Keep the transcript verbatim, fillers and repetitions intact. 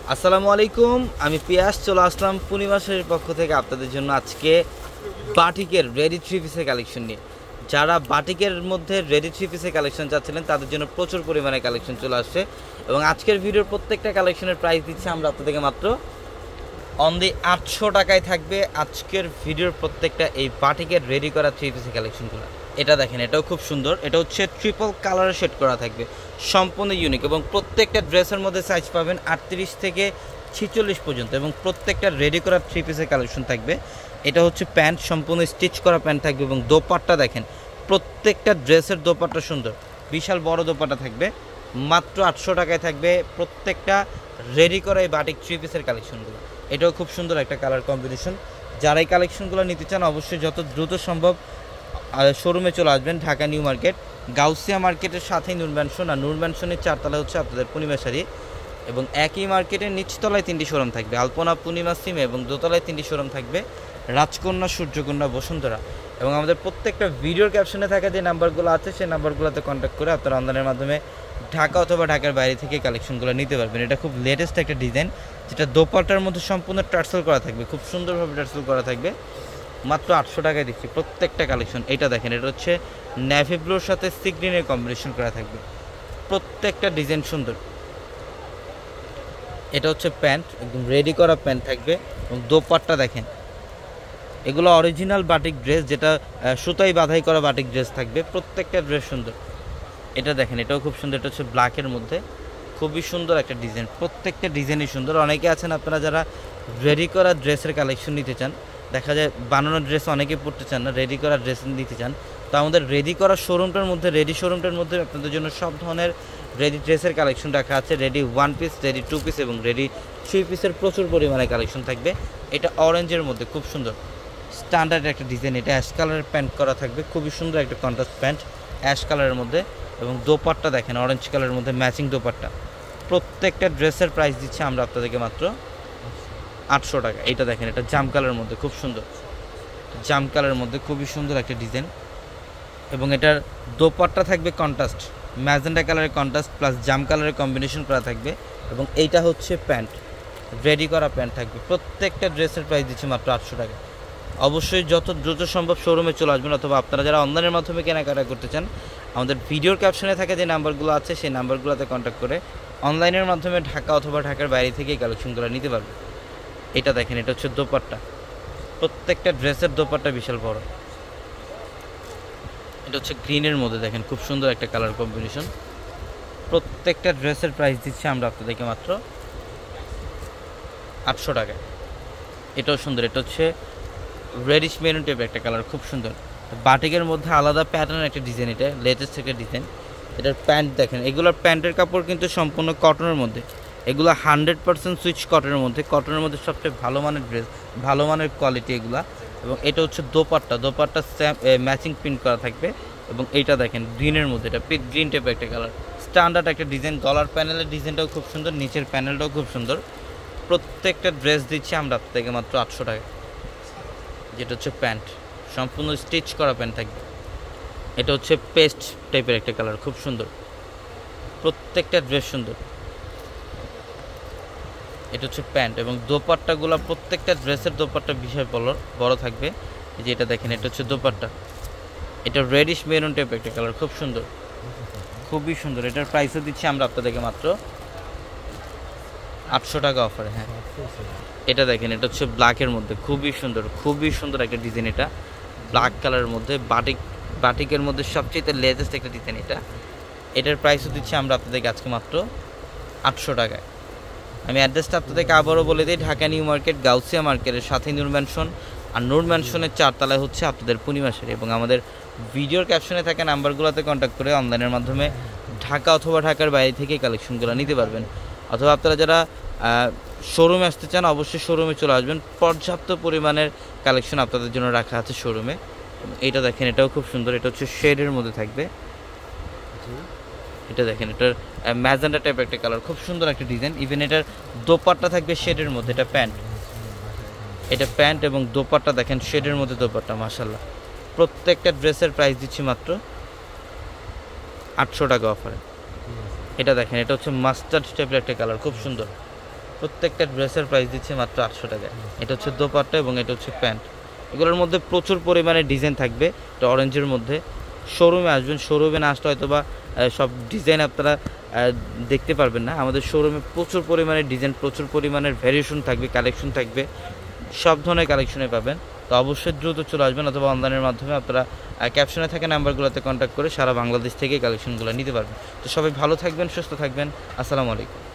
আসসালামু আলাইকুম, আমি পিয়াস চলে আসলাম পূর্ণিমা শাড়ির পক্ষ থেকে আপনাদের জন্য আজকে বাটিকের রেডি থ্রি পিসের কালেকশন নিয়ে। যারা বাটিকের মধ্যে রেডি থ্রি পিসের কালেকশন চাচ্ছিলেন তাদের জন্য প্রচুর পরিমাণে কালেকশন চলে আসছে এবং আজকের ভিডিওর প্রত্যেকটা কালেকশনের প্রাইস দিচ্ছি আমরা আপনাদেরকে মাত্র অনলি আটশো টাকায় থাকবে। আজকের ভিডিওর প্রত্যেকটা এই বাটিকের রেডি করা থ্রি পিসের কালেকশনগুলো এটা দেখেন, এটাও খুব সুন্দর। এটা হচ্ছে ট্রিপল কালারে শেড করা থাকবে, সম্পূর্ণ ইউনিক এবং প্রত্যেকটা ড্রেসের মধ্যে সাইজ পাবেন আটত্রিশ থেকে ছিচল্লিশ পর্যন্ত এবং প্রত্যেকটা রেডি করা থ্রি পিসের কালেকশন থাকবে। এটা হচ্ছে প্যান্ট, সম্পূর্ণ স্টিচ করা প্যান্ট থাকবে এবং দোপাট্টা দেখেন, প্রত্যেকটা ড্রেসের দোপাট্টা সুন্দর, বিশাল বড় দোপাট্টা থাকবে। মাত্র আটশো টাকায় থাকবে প্রত্যেকটা রেডি করা এই বাটিক থ্রি পিসের কালেকশনগুলো। এটাও খুব সুন্দর একটা কালার কম্বিনেশন। যারা এই কালেকশনগুলো নিতে চান অবশ্যই যত দ্রুত সম্ভব শোরুমে চলে আসবেন। ঢাকা নিউ মার্কেট, গাউসিয়া মার্কেটের সাথেই নূর ম্যানশন, আর নূর ম্যানশনের চারতলা হচ্ছে আপনাদের পূর্ণিমা শাড়ি এবং একই মার্কেটের নিচতলায় তিনটি শোরুম থাকবে, আলপনা, পূর্ণিমা, সিমে এবং দোতলায় তিনটি শোরুম থাকবে, রাজকন্যা, সূর্যকন্যা, বসুন্ধরা। এবং আমাদের প্রত্যেকটা ভিডিওর ক্যাপশনে থাকা যে নাম্বারগুলো আছে সেই নাম্বারগুলোতে কন্ট্যাক্ট করে আপনারা অনলাইনের মাধ্যমে ঢাকা অথবা ঢাকার বাইরে থেকে কালেকশনগুলো নিতে পারবেন। এটা খুব লেটেস্ট একটা ডিজাইন, যেটা দোপাট্টার মধ্যে সম্পূর্ণ টার্সেল করা থাকবে, খুব সুন্দরভাবে টার্সেল করা থাকবে। মাত্র আটশো টাকায় দিচ্ছি প্রত্যেকটা কালেকশন। এটা দেখেন, এটা হচ্ছে নেভি ব্লুর সাথে সি গ্রিনের কম্বিনেশন করা থাকবে, প্রত্যেকটা ডিজাইন সুন্দর। এটা হচ্ছে প্যান্ট, একদম রেডি করা প্যান্ট থাকবে এবং দোপাট্টা দেখেন, এগুলো অরিজিনাল বাটিক ড্রেস, যেটা সুতাই বাঁধাই করা বাটিক ড্রেস থাকবে, প্রত্যেকটা ড্রেস সুন্দর। এটা দেখেন, এটাও খুব সুন্দর, এটা হচ্ছে ব্ল্যাকের মধ্যে, খুবই সুন্দর একটা ডিজাইন, প্রত্যেকটা ডিজাইনই সুন্দর। অনেকে আছেন আপনারা যারা রেডি করা ড্রেসের কালেকশন নিতে চান, দেখা যায় বানানো ড্রেস অনেকে পড়তে চান না, রেডি করা ড্রেস নিতে চান, তো আমাদের রেডি করা শোরুমটার মধ্যে, রেডি শোরুমটার মধ্যে আপনাদের জন্য সব ধরনের রেডি ড্রেসের কালেকশন রাখা আছে। Ready one piece, ready two piece এবং রেডি থ্রি পিসের প্রচুর পরিমাণে কালেকশন থাকবে। এটা অরেঞ্জের মধ্যে খুব সুন্দর স্ট্যান্ডার্ড একটা ডিজাইন, এটা অ্যাশ কালারের প্যান্ট করা থাকবে, খুবই সুন্দর একটা কন্ট্রাস্ট প্যান্ট অ্যাশ কালারের মধ্যে এবং দোপাট্টা দেখেন অরেঞ্জ কালারের মধ্যে ম্যাচিং দোপাট্টা। প্রত্যেকটা ড্রেসের প্রাইস দিচ্ছে আমরা আপনাদেরকে মাত্র আটশো টাকা। এটা দেখেন, এটা জাম কালারের মধ্যে খুব সুন্দর, জাম কালারের মধ্যে খুবই সুন্দর একটা ডিজাইন এবং এটার দোপাট্টা থাকবে কন্ট্রাস্ট, ম্যাজেন্টা কালারের কন্ট্রাস্ট প্লাস জাম কালারের কম্বিনেশন করা থাকবে এবং এইটা হচ্ছে প্যান্ট, রেডি করা প্যান্ট থাকবে। প্রত্যেকটা ড্রেসের প্রাইস দিচ্ছে মাত্র আটশো টাকা। অবশ্যই যত দ্রুত সম্ভব শোরুমে চলে আসবেন, অথবা আপনারা যারা অনলাইনের মাধ্যমে কেনাকাটা করতে চান আমাদের ভিডিওর ক্যাপশনে থাকে যে নাম্বারগুলো আছে সেই নাম্বারগুলোতে কন্ট্যাক্ট করে অনলাইনের মাধ্যমে ঢাকা অথবা ঢাকার বাইরে থেকে এই কালেকশনগুলো নিতে পারবে। এটা দেখেন, এটা হচ্ছে দোপাট্টা, প্রত্যেকটা ড্রেসের দোপাট্টা বিশাল বড়। এটা হচ্ছে গ্রিনের মধ্যে দেখেন, খুব সুন্দর একটা কালার কম্বিনেশন। প্রত্যেকটা ড্রেসের প্রাইস দিচ্ছি আমরা আপনাদেরকে মাত্র আটশো টাকায়। এটাও সুন্দর, এটা হচ্ছে রেডিশ মেরুন টাইপের একটা কালার, খুব সুন্দর। বাটিকের মধ্যে আলাদা প্যাটার্নের একটা ডিজাইন, এটা লেটেস্ট একটা ডিজাইন। এটার প্যান্ট দেখেন, এগুলোর প্যান্টের কাপড় কিন্তু সম্পূর্ণ কটনের মধ্যে, এগুলো হান্ড্রেড পার্সেন্ট সুইচ কটনের মধ্যে, কটনের মধ্যে সবচেয়ে ভালো মানের ড্রেস, ভালো মানের কোয়ালিটি এগুলা। এবং এটা হচ্ছে দোপাট্টা, দোপাট্টা ম্যাচিং প্রিন্ট করা থাকবে এবং এইটা দেখেন গ্রিনের মধ্যে, এটা পিট গ্রিন টাইপের একটা কালার, স্ট্যান্ডার্ড একটা ডিজাইন। গলার প্যানেলের ডিজাইনটাও খুব সুন্দর, নিচের প্যানেলটাও খুব সুন্দর। প্রত্যেকটা ড্রেস দিচ্ছি আমরা আপনাদেরকে মাত্র আটশো টাকা। যেটা হচ্ছে প্যান্ট, সম্পূর্ণ স্টিচ করা প্যান্ট থাকবে। এটা হচ্ছে পেস্ট টাইপের একটা কালার, খুব সুন্দর, প্রত্যেকটা ড্রেস সুন্দর। এটা হচ্ছে প্যান্ট এবং দোপাট্টাগুলো, প্রত্যেকটা ড্রেসের দোপাট্টা বিশাল বড় বড় থাকবে। যে এটা দেখেন, এটা হচ্ছে দোপাট্টা, এটা রেডিশ মেরুন টাইপের একটা কালার, খুব সুন্দর, খুবই সুন্দর। এটার প্রাইসও দিচ্ছি আমরা আপনাদেরকে মাত্র আটশো টাকা অফারে। হ্যাঁ, এটা দেখেন, এটা হচ্ছে ব্ল্যাকের মধ্যে, খুবই সুন্দর, খুবই সুন্দর একটা ডিজাইন। এটা ব্ল্যাক কালারের মধ্যে বাটিক, বাটিকের মধ্যে সবচেয়ে লেটেস্ট একটা ডিজাইন এটা। এটার প্রাইসও দিচ্ছি আমরা আপনাদেরকে আজকে মাত্র আটশো টাকায়। আমি অ্যাড্রেসটা আপনাদেরকে আবারও বলে দিই, ঢাকা নিউ মার্কেট, গাউসিয়া মার্কেটের সাথে নূর ম্যানশন, আর নূর ম্যানশনের চারতলায় হচ্ছে আপনাদের পূর্ণিমা শাড়ি। এবং আমাদের ভিডিওর ক্যাপশনে থাকা নাম্বারগুলোতে কন্ট্যাক্ট করে অনলাইনের মাধ্যমে ঢাকা অথবা ঢাকার বাইরে থেকে কালেকশনগুলো নিতে পারবেন। অথবা আপনারা যারা শোরুমে আসতে চান অবশ্যই শোরুমে চলে আসবেন, পর্যাপ্ত পরিমাণের কালেকশন আপনাদের জন্য রাখা আছে শোরুমে। এটা দেখেন, এটাও খুব সুন্দর, এটা হচ্ছে শেডের মধ্যে থাকবে। এটা দেখেন, এটার ম্যাজেন্টা টাইপ একটা কালার, খুব সুন্দর একটা ডিজাইন। ইভেন এটার দোপাট্টা থাকবে শেডের মধ্যে, এটা প্যান্ট, এটা প্যান্ট এবং দোপাট্টা দেখেন শেডের মধ্যে দোপাট্টা, মাশাআল্লাহ। প্রত্যেকটা ড্রেসের প্রাইস দিচ্ছি মাত্র আটশো টাকা অফারে। এটা দেখেন, এটা হচ্ছে মাস্টার্ড টাইপের একটা কালার, খুব সুন্দর। প্রত্যেকটা ড্রেসের প্রাইস দিচ্ছে মাত্র আটশো টাকায়। এটা হচ্ছে দোপাট্টা এবং এটা হচ্ছে প্যান্ট। এগুলোর মধ্যে প্রচুর পরিমাণে ডিজাইন থাকবে। এটা অরেঞ্জের মধ্যে। শোরুমে আসবেন, শোরুমে না আসলে হয়তো বা সব ডিজাইন আপনারা দেখতে পারবেন না। আমাদের শোরুমে প্রচুর পরিমাণে ডিজাইন, প্রচুর পরিমাণের ভ্যারিয়েশন থাকবে, কালেকশন থাকবে, সব ধরনের কালেকশনে পাবেন। তো অবশ্যই দ্রুত চলে আসবেন, অথবা অনলাইনের মাধ্যমে আপনারা ক্যাপশনে থাকা নাম্বারগুলোতে কন্ট্যাক্ট করে সারা বাংলাদেশ থেকে কালেকশনগুলো নিতে পারবেন। তো সবাই ভালো থাকবেন, সুস্থ থাকবেন। আসসালামু আলাইকুম।